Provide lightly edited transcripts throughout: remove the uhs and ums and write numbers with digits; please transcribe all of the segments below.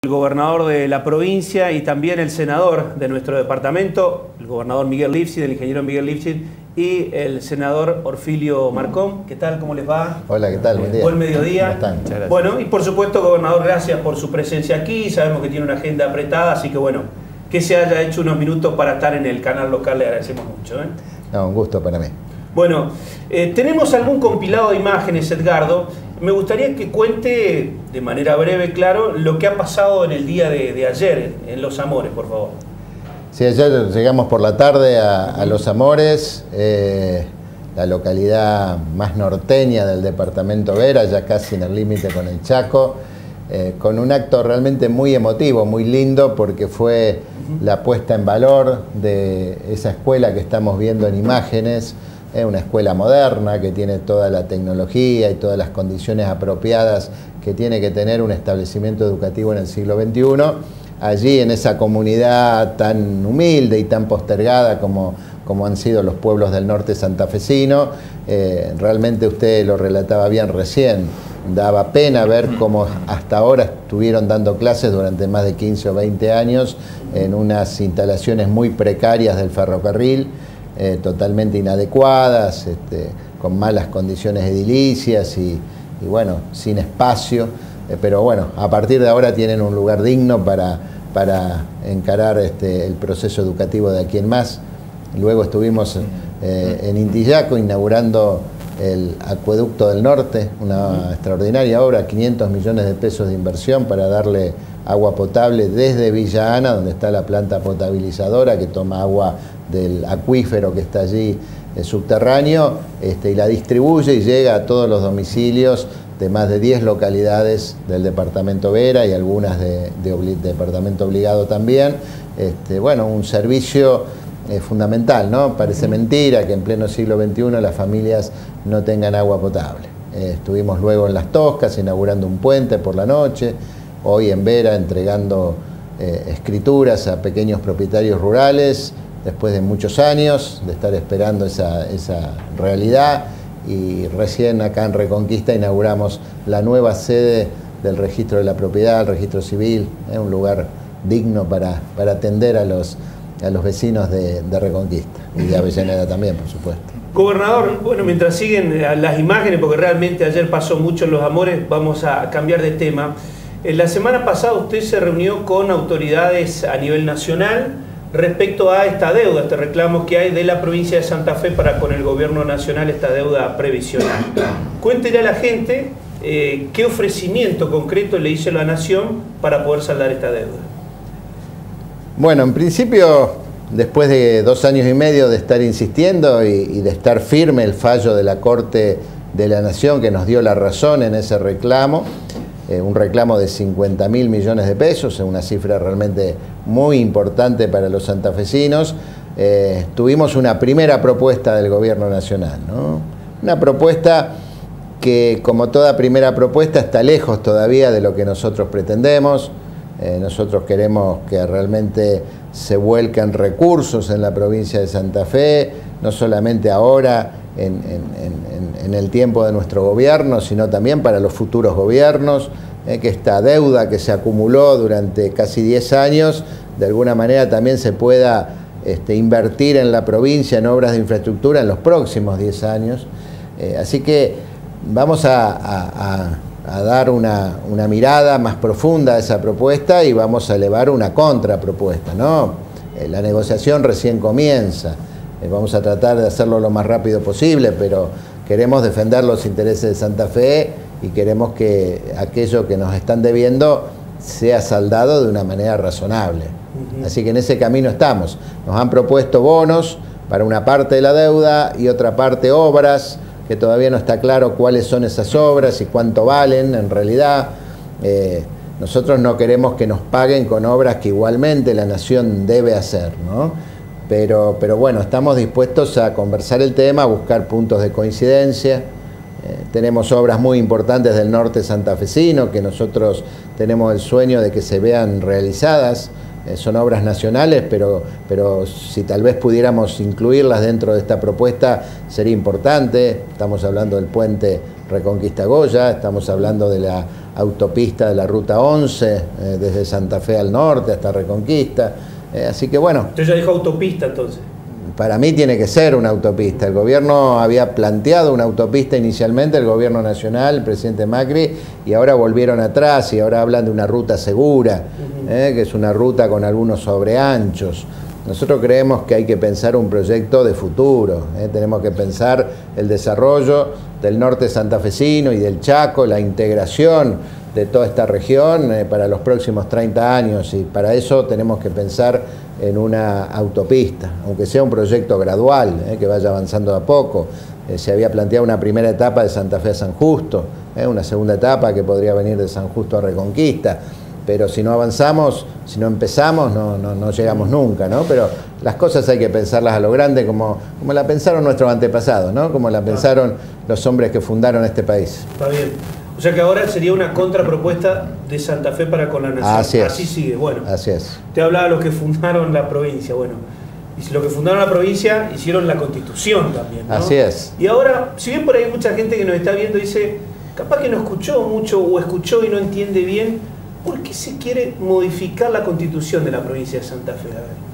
El gobernador de la provincia y también el senador de nuestro departamento, el gobernador Miguel Lifchit, el ingeniero Miguel Lifchit, y el senador Orfilio Marcón. ¿Qué tal? ¿Cómo les va? Hola, ¿qué tal? Buen día. Buen mediodía. ¿Cómo están? Bueno, y por supuesto, gobernador, gracias por su presencia aquí. Sabemos que tiene una agenda apretada, así que bueno, que se haya hecho unos minutos para estar en el canal local, le agradecemos mucho. No, un gusto para mí. Bueno, tenemos algún compilado de imágenes, Edgardo. Me gustaría que cuente de manera breve, claro, lo que ha pasado en el día de ayer en Los Amores, por favor. Sí, ayer llegamos por la tarde a Los Amores, la localidad más norteña del departamento Vera, ya casi en el límite con el Chaco, con un acto realmente muy emotivo, muy lindo, porque fue la puesta en valor de esa escuela que estamos viendo en imágenes. Es una escuela moderna que tiene toda la tecnología y todas las condiciones apropiadas que tiene que tener un establecimiento educativo en el siglo XXI. Allí, en esa comunidad tan humilde y tan postergada como han sido los pueblos del norte santafesino, realmente usted lo relataba bien recién, daba pena ver cómo hasta ahora estuvieron dando clases durante más de 15 o 20 años en unas instalaciones muy precarias del ferrocarril, totalmente inadecuadas, con malas condiciones edilicias y bueno, sin espacio, pero bueno, a partir de ahora tienen un lugar digno para encarar el proceso educativo de aquí en más. Luego estuvimos en Intillaco inaugurando el Acueducto del Norte, una extraordinaria obra, 500 millones de pesos de inversión para darle agua potable desde Villa Ana, donde está la planta potabilizadora que toma agua del acuífero que está allí subterráneo, y la distribuye y llega a todos los domicilios de más de 10 localidades del departamento Vera y algunas de departamento obligado también. Bueno, un servicio fundamental, ¿no? Parece mentira que en pleno siglo XXI las familias no tengan agua potable. Estuvimos luego en Las Toscas inaugurando un puente por la noche, hoy en Vera entregando escrituras a pequeños propietarios rurales después de muchos años de estar esperando esa realidad, y recién acá en Reconquista inauguramos la nueva sede del registro de la propiedad, el registro civil, un lugar digno para atender a los vecinos de Reconquista y de Avellaneda también, por supuesto. Gobernador, bueno, mientras siguen las imágenes, porque realmente ayer pasó mucho en Los Amores, vamos a cambiar de tema. La semana pasada usted se reunió con autoridades a nivel nacional respecto a esta deuda, este reclamo que hay de la provincia de Santa Fe para con el gobierno nacional, esta deuda previsional. Cuéntele a la gente qué ofrecimiento concreto le hizo la Nación para poder saldar esta deuda. Bueno, en principio, después de 2 años y medio de estar insistiendo y de estar firme el fallo de la Corte de la Nación que nos dio la razón en ese reclamo, un reclamo de 50.000 millones de pesos, una cifra realmente muy importante para los santafesinos, tuvimos una primera propuesta del gobierno nacional, ¿no? Una propuesta que, como toda primera propuesta, está lejos todavía de lo que nosotros pretendemos. Nosotros queremos que realmente se vuelquen recursos en la provincia de Santa Fe, no solamente ahora en el tiempo de nuestro gobierno, sino también para los futuros gobiernos, que esta deuda que se acumuló durante casi 10 años, de alguna manera también se pueda invertir en la provincia en obras de infraestructura en los próximos 10 años. Así que vamos a dar una mirada más profunda a esa propuesta y vamos a elevar una contrapropuesta, ¿no? La negociación recién comienza. Vamos a tratar de hacerlo lo más rápido posible, pero queremos defender los intereses de Santa Fe y queremos que aquello que nos están debiendo sea saldado de una manera razonable. Así que en ese camino estamos. Nos han propuesto bonos para una parte de la deuda y otra parte obras, que todavía no está claro cuáles son esas obras y cuánto valen en realidad. Nosotros no queremos que nos paguen con obras que igualmente la Nación debe hacer, ¿no? Pero bueno, estamos dispuestos a conversar el tema, a buscar puntos de coincidencia. Tenemos obras muy importantes del norte santafesino que nosotros tenemos el sueño de que se vean realizadas. Son obras nacionales, pero si tal vez pudiéramos incluirlas dentro de esta propuesta sería importante. Estamos hablando del puente Reconquista Goya, estamos hablando de la autopista de la Ruta 11, desde Santa Fe al norte hasta Reconquista. Así que bueno. Usted ya dijo autopista entonces. Para mí tiene que ser una autopista. El gobierno había planteado una autopista inicialmente, el gobierno nacional, el presidente Macri, y ahora volvieron atrás y ahora hablan de una ruta segura, que es una ruta con algunos sobreanchos. Nosotros creemos que hay que pensar un proyecto de futuro, tenemos que pensar el desarrollo del norte santafesino y del Chaco, la integración de toda esta región para los próximos 30 años, y para eso tenemos que pensar en una autopista, aunque sea un proyecto gradual, que vaya avanzando de a poco. Se había planteado una primera etapa de Santa Fe a San Justo, una segunda etapa que podría venir de San Justo a Reconquista, pero si no avanzamos, si no empezamos, no llegamos nunca, ¿no? Pero las cosas hay que pensarlas a lo grande, como la pensaron nuestros antepasados, ¿no? Como la pensaron los hombres que fundaron este país. Está bien. O sea que ahora sería una contrapropuesta de Santa Fe para con la nación. Así es. Así sigue, bueno. Así es. Te hablaba de los que fundaron la provincia, bueno. Y si los que fundaron la provincia hicieron la Constitución también, ¿no? Así es. Y ahora, si bien por ahí hay mucha gente que nos está viendo y dice, capaz que no escuchó mucho o escuchó y no entiende bien, ¿por qué se quiere modificar la Constitución de la provincia de Santa Fe? A ver.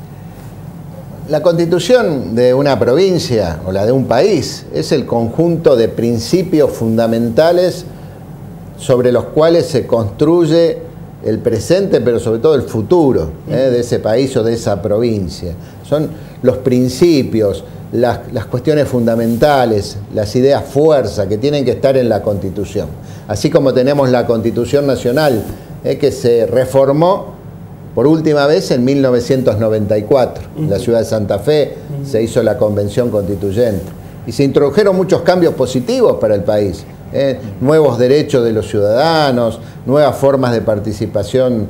La constitución de una provincia o la de un país es el conjunto de principios fundamentales sobre los cuales se construye el presente, pero sobre todo el futuro de ese país o de esa provincia. Son los principios, las cuestiones fundamentales, las ideas fuerza que tienen que estar en la Constitución. Así como tenemos la Constitución Nacional, que se reformó por última vez en 1994. En la ciudad de Santa Fe se hizo la Convención Constituyente y se introdujeron muchos cambios positivos para el país. Nuevos derechos de los ciudadanos, nuevas formas de participación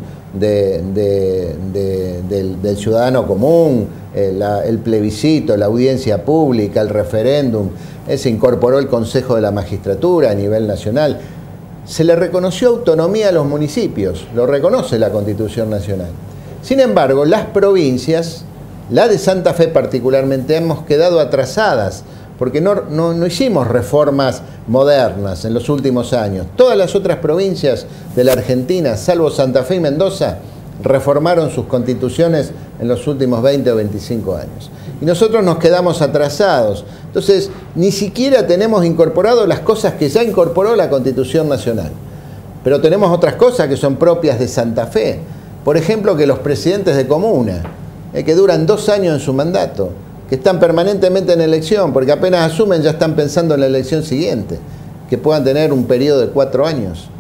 del ciudadano común, el plebiscito, la audiencia pública, el referéndum. Se incorporó el Consejo de la Magistratura a nivel nacional. Se le reconoció autonomía a los municipios, lo reconoce la Constitución Nacional. Sin embargo, las provincias, la de Santa Fe particularmente, hemos quedado atrasadas, porque no hicimos reformas modernas en los últimos años. Todas las otras provincias de la Argentina, salvo Santa Fe y Mendoza, reformaron sus constituciones en los últimos 20 o 25 años. Y nosotros nos quedamos atrasados. Entonces, ni siquiera tenemos incorporado las cosas que ya incorporó la Constitución Nacional. Pero tenemos otras cosas que son propias de Santa Fe. Por ejemplo, que los presidentes de comuna, que duran 2 años en su mandato, que están permanentemente en elección, porque apenas asumen ya están pensando en la elección siguiente, que puedan tener un periodo de 4 años.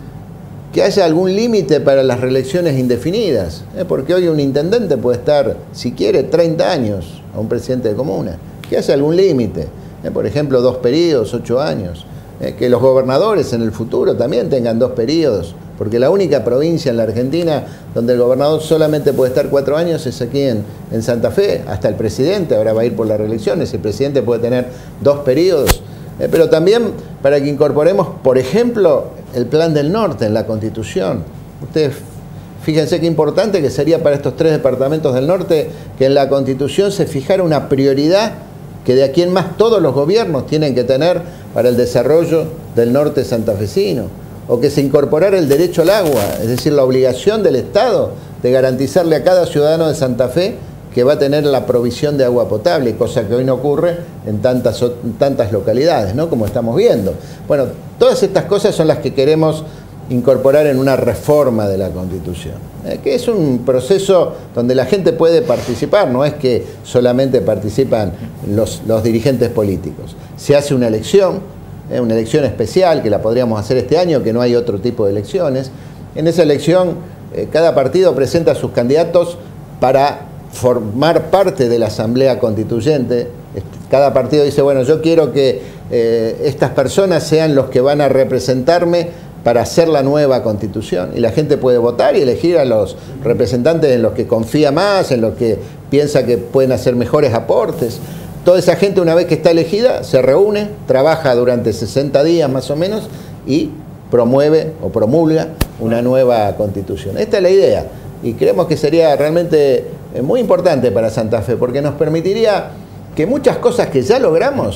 Que haya algún límite para las reelecciones indefinidas, porque hoy un intendente puede estar, si quiere, 30 años a un presidente de comuna. Que haya algún límite, por ejemplo, 2 periodos, 8 años. Que los gobernadores en el futuro también tengan 2 periodos, porque la única provincia en la Argentina donde el gobernador solamente puede estar 4 años es aquí en Santa Fe. Hasta el presidente ahora va a ir por las reelecciones, el presidente puede tener 2 periodos. Pero también para que incorporemos, por ejemplo, el Plan del Norte en la Constitución. Ustedes fíjense qué importante que sería para estos 3 departamentos del norte que en la Constitución se fijara una prioridad que de aquí en más todos los gobiernos tienen que tener para el desarrollo del norte santafesino. O que se incorporara el derecho al agua, es decir, la obligación del Estado de garantizarle a cada ciudadano de Santa Fe que va a tener la provisión de agua potable, cosa que hoy no ocurre en tantas localidades, ¿no? Como estamos viendo. Bueno, todas estas cosas son las que queremos incorporar en una reforma de la Constitución, que es un proceso donde la gente puede participar, no es que solamente participan los dirigentes políticos. Se hace una elección especial, que la podríamos hacer este año, que no hay otro tipo de elecciones. En esa elección, cada partido presenta a sus candidatos para formar parte de la Asamblea Constituyente. Cada partido dice, bueno, yo quiero que estas personas sean los que van a representarme para hacer la nueva Constitución. Y la gente puede votar y elegir a los representantes en los que confía más, en los que piensa que pueden hacer mejores aportes. Toda esa gente, una vez que está elegida, se reúne, trabaja durante 60 días más o menos y promueve o promulga una nueva Constitución. Esta es la idea y creemos que sería realmente muy importante para Santa Fe, porque nos permitiría que muchas cosas que ya logramos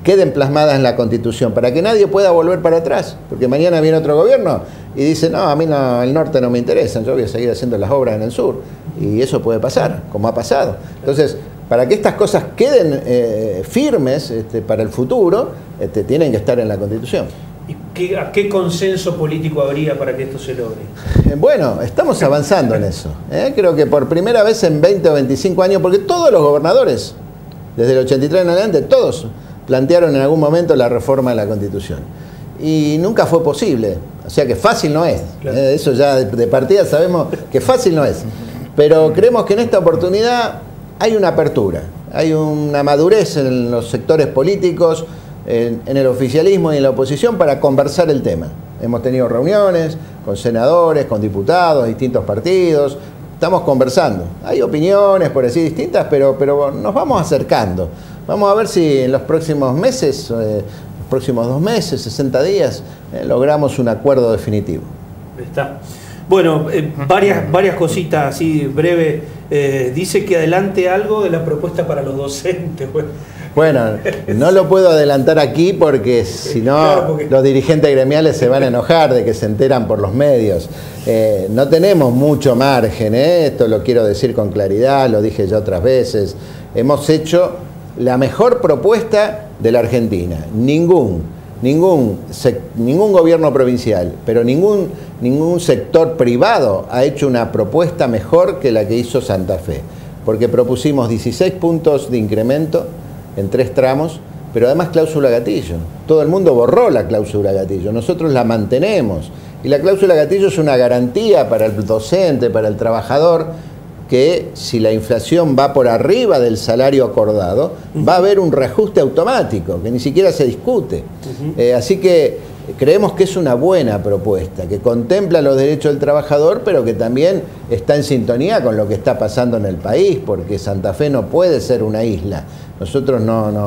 queden plasmadas en la Constitución, para que nadie pueda volver para atrás, porque mañana viene otro gobierno y dice, no, a mí no, el norte no me interesa, yo voy a seguir haciendo las obras en el sur, y eso puede pasar, como ha pasado. Entonces, para que estas cosas queden firmes para el futuro, tienen que estar en la Constitución. ¿Y a qué consenso político habría para que esto se logre? Bueno, estamos avanzando en eso. Creo que por primera vez en 20 o 25 años, porque todos los gobernadores, desde el 83 en adelante, todos plantearon en algún momento la reforma de la Constitución. Y nunca fue posible. O sea que fácil no es. Claro. Eso ya de partida sabemos que fácil no es. Pero creemos que en esta oportunidad hay una apertura, hay una madurez en los sectores políticos, en el oficialismo y en la oposición para conversar el tema. Hemos tenido reuniones con senadores, con diputados, distintos partidos. Estamos conversando. Hay opiniones por así distintas, pero nos vamos acercando. Vamos a ver si en los próximos meses, los próximos 2 meses, 60 días, logramos un acuerdo definitivo. Está. Bueno, varias cositas así breve. Dice que adelante algo de la propuesta para los docentes. Bueno, no lo puedo adelantar aquí porque si no, claro, porque los dirigentes gremiales se van a enojar de que se enteran por los medios. No tenemos mucho margen, esto lo quiero decir con claridad, lo dije ya otras veces. Hemos hecho la mejor propuesta de la Argentina. Ningún gobierno provincial, pero ningún sector privado ha hecho una propuesta mejor que la que hizo Santa Fe. Porque propusimos 16 puntos de incremento en 3 tramos, pero además cláusula gatillo. Todo el mundo borró la cláusula gatillo, nosotros la mantenemos. Y la cláusula gatillo es una garantía para el docente, para el trabajador, que si la inflación va por arriba del salario acordado, va a haber un reajuste automático, que ni siquiera se discute. Así que creemos que es una buena propuesta, que contempla los derechos del trabajador, pero que también está en sintonía con lo que está pasando en el país, porque Santa Fe no puede ser una isla. Nosotros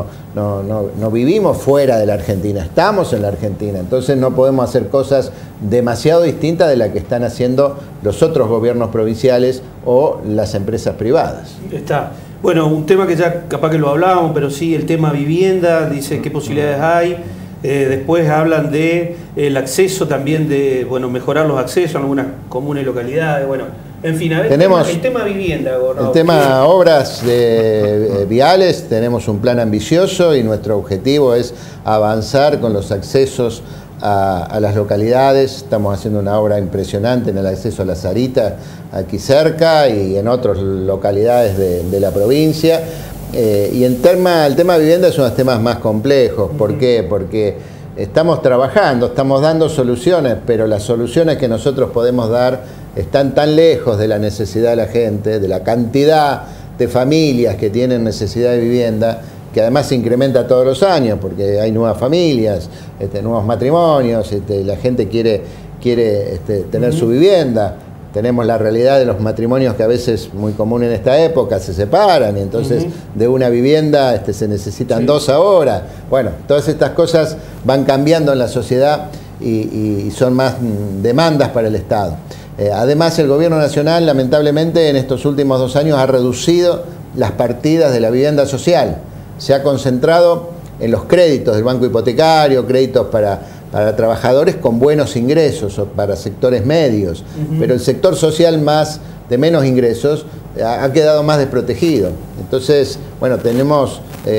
no vivimos fuera de la Argentina, estamos en la Argentina, entonces no podemos hacer cosas demasiado distintas de las que están haciendo los otros gobiernos provinciales o las empresas privadas. Está. Bueno, un tema que ya capaz que lo hablábamos, pero sí, el tema vivienda, dice qué posibilidades hay. Después hablan de el acceso también, de mejorar los accesos en algunas comunes y localidades, en fin, tenemos el tema vivienda, gobernador. El tema obras viales, tenemos un plan ambicioso y nuestro objetivo es avanzar con los accesos a las localidades. Estamos haciendo una obra impresionante en el acceso a La Sarita, aquí cerca, y en otras localidades de la provincia. Y el tema vivienda es uno de los temas más complejos. ¿Por qué? Porque estamos trabajando, estamos dando soluciones, pero las soluciones que nosotros podemos dar están tan lejos de la necesidad de la gente, de la cantidad de familias que tienen necesidad de vivienda, que además se incrementa todos los años, porque hay nuevas familias, nuevos matrimonios, la gente quiere tener su vivienda. Tenemos la realidad de los matrimonios que a veces, muy común en esta época, se separan y entonces de una vivienda se necesitan 2 ahora. Bueno, todas estas cosas van cambiando en la sociedad y son más demandas para el Estado. Además, el Gobierno Nacional, lamentablemente, en estos últimos 2 años ha reducido las partidas de la vivienda social. Se ha concentrado en los créditos del banco hipotecario, créditos para trabajadores con buenos ingresos o para sectores medios, pero el sector social de menos ingresos ha quedado más desprotegido. Entonces, tenemos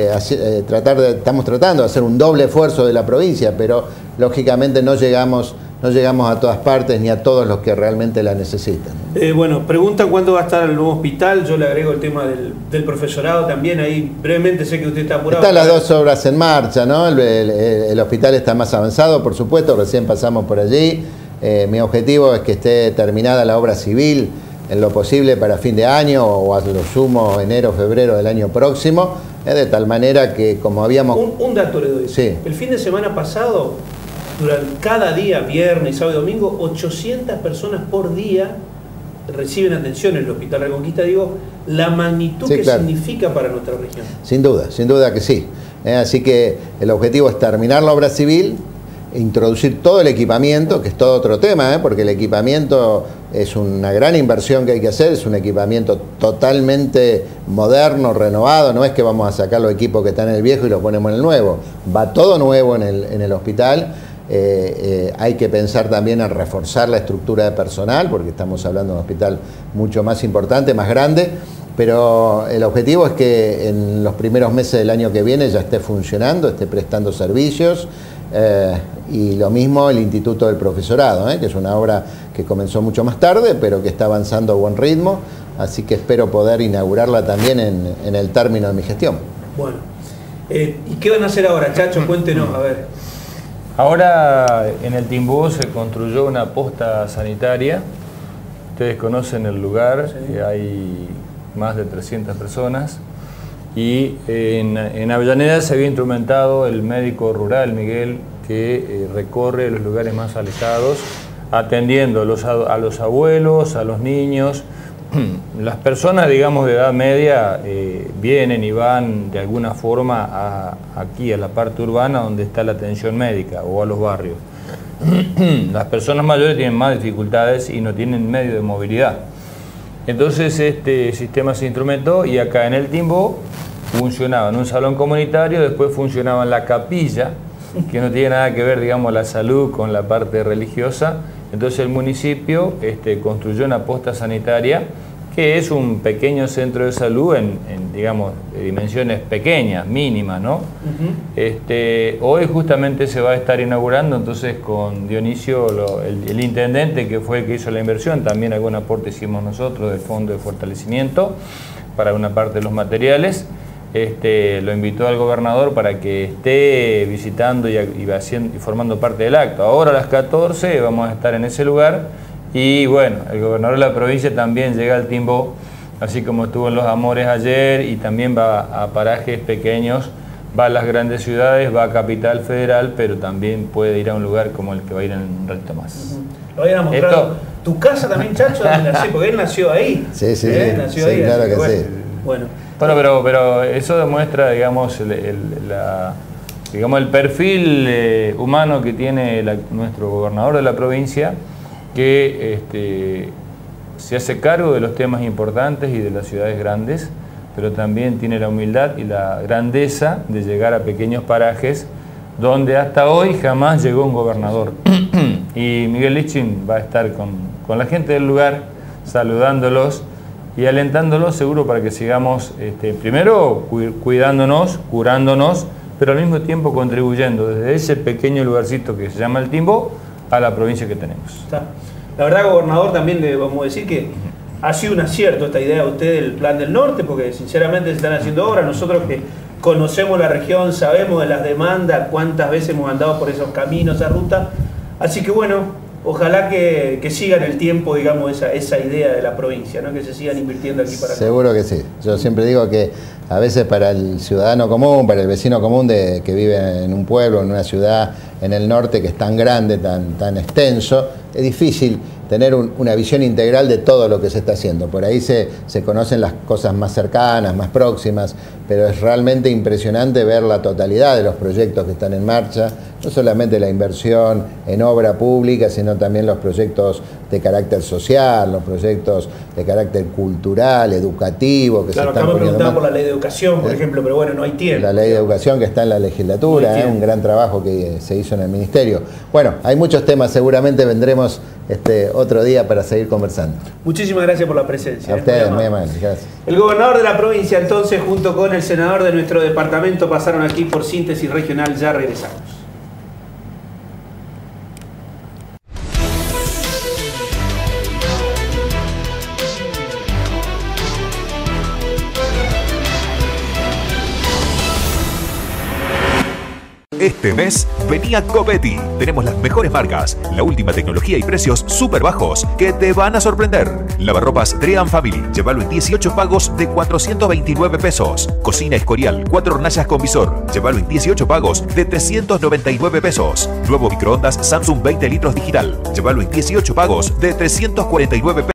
estamos tratando de hacer un doble esfuerzo de la provincia, pero lógicamente no llegamos a todas partes ni a todos los que realmente la necesitan. Preguntan cuándo va a estar el nuevo hospital. Yo le agrego el tema del profesorado también. Ahí brevemente, sé que usted está apurado. Están las 2 obras en marcha, ¿no? El hospital está más avanzado, por supuesto, recién pasamos por allí. Mi objetivo es que esté terminada la obra civil en lo posible para fin de año o a lo sumo enero, febrero del año próximo, de tal manera que como habíamos... Un dato le doy. Sí. El fin de semana pasado, durante cada día, viernes, sábado y domingo, 800 personas por día reciben atención en el Hospital Reconquista. Digo, la magnitud que significa para nuestra región. Sin duda que sí. Así que el objetivo es terminar la obra civil, introducir todo el equipamiento, que es todo otro tema, porque el equipamiento es una gran inversión que hay que hacer, es un equipamiento totalmente moderno, renovado, no es que vamos a sacar los equipos que están en el viejo y los ponemos en el nuevo, va todo nuevo en el hospital. Hay que pensar también en reforzar la estructura de personal, porque estamos hablando de un hospital mucho más importante, más grande, pero el objetivo es que en los primeros meses del año que viene ya esté funcionando, esté prestando servicios, y lo mismo el Instituto del Profesorado, que es una obra que comenzó mucho más tarde, pero que está avanzando a buen ritmo, así que espero poder inaugurarla también en el término de mi gestión. Bueno, ¿y qué van a hacer ahora, Chacho? Cuéntenos, a ver. Ahora en el Timbó se construyó una posta sanitaria. Ustedes conocen el lugar, sí. Hay más de 300 personas. Y en Avellaneda se había instrumentado el médico rural, Miguel, que recorre los lugares más alejados, atendiendo a los abuelos, a los niños. Las personas, digamos, de edad media vienen y van de alguna forma aquí a la parte urbana donde está la atención médica o a los barrios. Las personas mayores tienen más dificultades y no tienen medio de movilidad. Entonces este sistema se instrumentó y acá en el Timbó funcionaba en un salón comunitario, después funcionaba en la capilla, que no tiene nada que ver, digamos, la salud con la parte religiosa. Entonces el municipio construyó una posta sanitaria que es un pequeño centro de salud digamos, de dimensiones pequeñas, mínimas, ¿no? Hoy justamente se va a estar inaugurando, entonces con Dionisio, el intendente, que fue el que hizo la inversión, también algún aporte hicimos nosotros del Fondo de Fortalecimiento para una parte de los materiales. Lo invitó al gobernador para que esté visitando y formando parte del acto. Ahora a las 14 vamos a estar en ese lugar y bueno, el gobernador de la provincia también llega al Timbó, así como estuvo en Los Amores ayer, y también va a parajes pequeños, va a las grandes ciudades, va a Capital Federal, pero también puede ir a un lugar como el que va a ir en un ratito más. Lo habían mostrado. ¿Tu casa también, Chacho? Porque él nació ahí. Sí, nació ahí, claro que sí. Bueno. Bueno, pero eso demuestra, digamos, el perfil humano que tiene nuestro gobernador de la provincia, que se hace cargo de los temas importantes y de las ciudades grandes, pero también tiene la humildad y la grandeza de llegar a pequeños parajes donde hasta hoy jamás llegó un gobernador. Y Miguel Lichín va a estar con la gente del lugar, saludándolos y alentándolos seguro para que sigamos, primero cuidándonos, curándonos, pero al mismo tiempo contribuyendo desde ese pequeño lugarcito que se llama el Timbó a la provincia que tenemos. La verdad, gobernador, también le vamos a decir que ha sido un acierto esta idea de usted del Plan del Norte, porque sinceramente se están haciendo obras. Nosotros que conocemos la región, sabemos de las demandas, cuántas veces hemos andado por esos caminos, esa ruta. Así que bueno, ojalá que siga en el tiempo, digamos, esa idea de la provincia, ¿no? Que se sigan invirtiendo aquí para acá. Seguro que sí. Yo siempre digo que a veces para el ciudadano común, para el vecino común que vive en un pueblo, en una ciudad en el norte que es tan grande, tan extenso, es difícil tener una visión integral de todo lo que se está haciendo. Por ahí se conocen las cosas más cercanas, más próximas, pero es realmente impresionante ver la totalidad de los proyectos que están en marcha, no solamente la inversión en obra pública, sino también los proyectos de carácter social, los proyectos de carácter cultural, educativo, que se están poniendo. Claro, acá me preguntaban por la ley de educación, por ejemplo, pero bueno, no hay tiempo. La ley de educación que está en la legislatura, un gran trabajo que se hizo en el ministerio. Bueno, hay muchos temas, seguramente vendremos otro día para seguir conversando. Muchísimas gracias por la presencia. A ustedes, muy amables, gracias. El gobernador de la provincia, entonces, junto con el senador de nuestro departamento, pasaron aquí por Síntesis Regional. Ya regresamos. Este mes venía Copetti. Tenemos las mejores marcas, la última tecnología y precios súper bajos que te van a sorprender. Lavarropas Dream Family, llévalo en 18 pagos de 429 pesos. Cocina Escorial, 4 hornallas con visor, llévalo en 18 pagos de 399 pesos. Nuevo microondas Samsung 20 litros digital, llévalo en 18 pagos de 349 pesos.